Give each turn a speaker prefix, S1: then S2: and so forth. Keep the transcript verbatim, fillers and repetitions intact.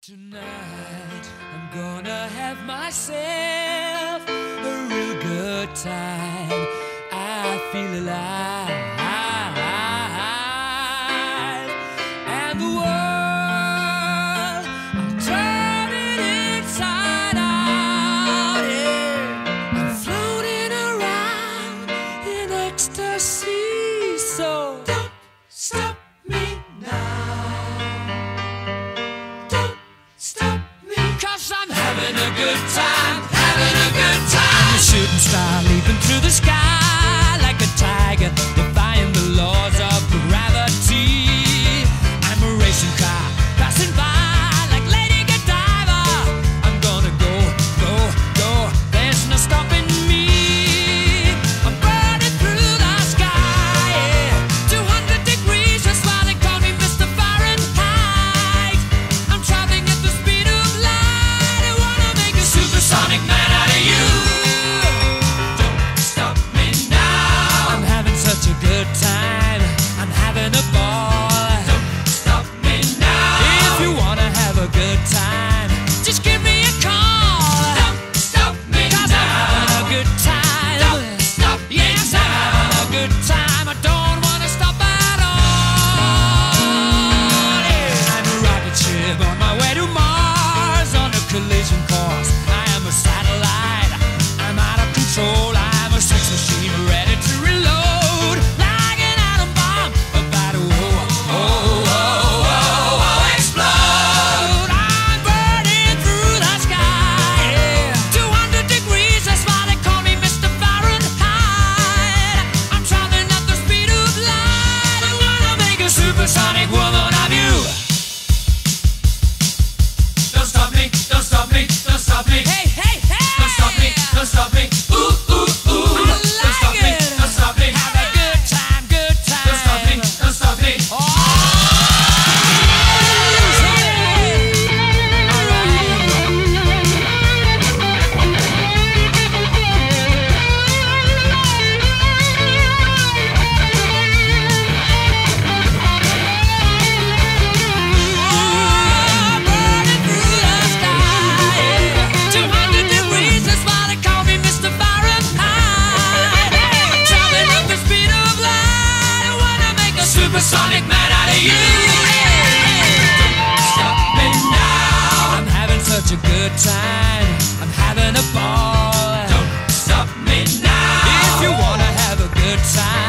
S1: Tonight I'm gonna have myself a real good time. I feel alive, and the world, I'll turn it inside out. Yeah. I'm floating around in ecstasy, so don't stop me now. Cause I'm having a good time, having a good time. I'm a shooting star leaping through the sky like a tiger, defying the laws of gravity. I'm a racing car passing by like Lady Godiva. I'm gonna go, go, go, there's no stopping me. I'm burning through the sky, yeah. two hundred degrees, that's why they call me Mister Fahrenheit. I'm traveling at the speed of light. I wanna make a supersonic man out of you. Don't stop me now. I'm having such a good time, I'm having a ball. Don't stop me now. If you wanna have a good time, just give me a call. Don't stop me now. 'Cause I'm having a good time. Don't stop me now. Yes, I'm having a good time. I don't wanna stop at all. Yeah. I'm a rocket ship on my way to Mars on a collision course. I am a satellite, I'm out of control. I'm a sex machine ready to reload, like an atom bomb about to oh, oh, oh, oh, oh, explode. I'm burning through the sky, yeah. two hundred degrees, that's why they call me Mister Fahrenheit. I'm traveling at the speed of light. I wanna make a supersonic woman of you. Don't stop me, don't stop me, don't stop me. Hey, hey, hey! Don't stop me, don't stop me. Ooh, ooh, ooh. I don't like stop me, it. Don't stop me. Have a good time, good time. Don't stop me, don't stop me. Oh, burning through the sky, two hundred degrees, that's why they call me Mister Fahrenheit. I'm traveling at the speed of light. I wanna make a supersonic man out of you. Don't stop me now. I'm having such a good time, I'm having a ball. Don't stop me now. If you wanna have a good time,